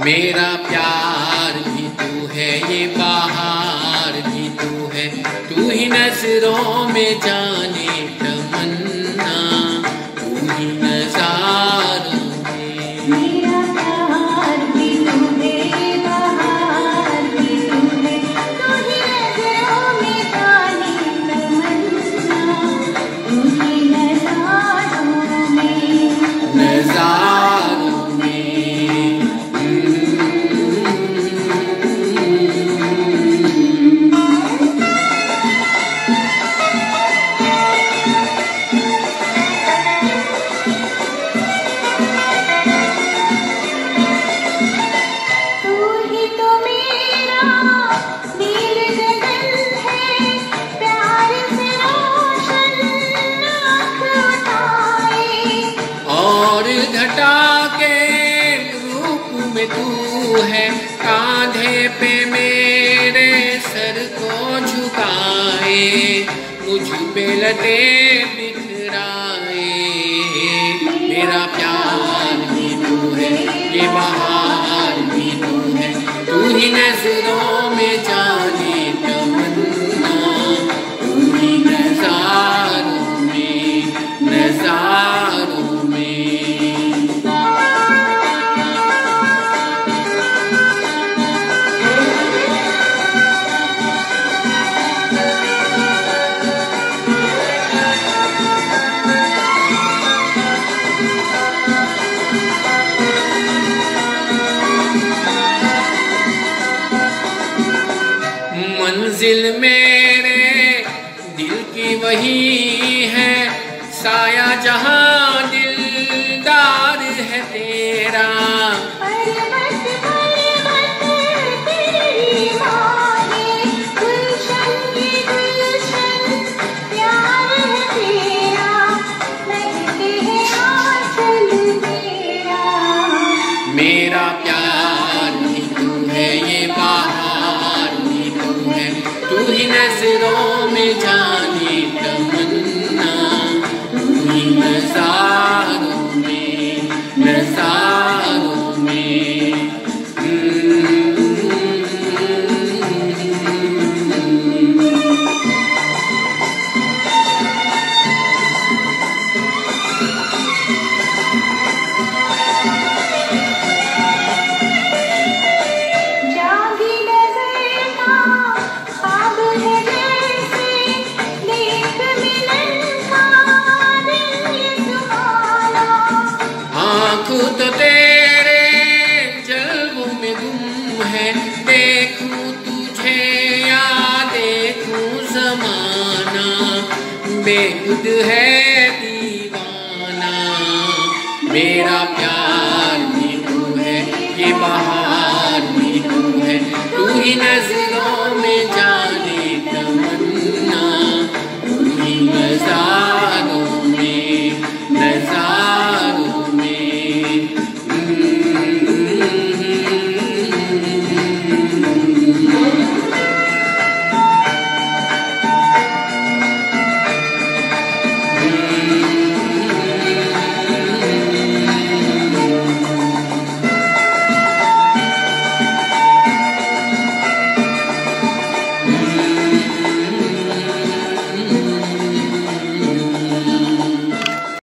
मेरा प्यार भी तू है, ये बहार भी तू है, तू ही नजरों में जाने तमन्ना, तू ही नजारों में। मेरा प्यार भी तू है, ये बहार भी तू है, तू ही नजरों में जाने तमन्ना, तू ही नजारों में, नजारों में। घटा के रूप में तू है, कांधे पे मेरे सर को झुकाए, मुझ पे लटे बिखराए। मेरा प्यार भी तू है, ये बहार भी तू है, तू ही नजरों में जाने तमन्ना, तू ही नजारों में, नजारों में। मंजिल मेरे दिल की वही है, साया जहां दिलदार है तेरा। पर्वत पर्वत तेरी माने, गुलशन ये गुलशन प्यार है तेरा, महके है आंचल मेरा। मेरा प्यार भी तू है, ये बहार भी तू है, तू ही नजरों में जाने तमन्ना, तू ही नजारों में, नजारों में। खुद तेरे जल्वों में गुम है, देखूं तुझे या देखूं ज़माना, बेखुद है दीवाना। मेरा प्यार भी तू है, ये बहार भी तू है, तू ही नजरों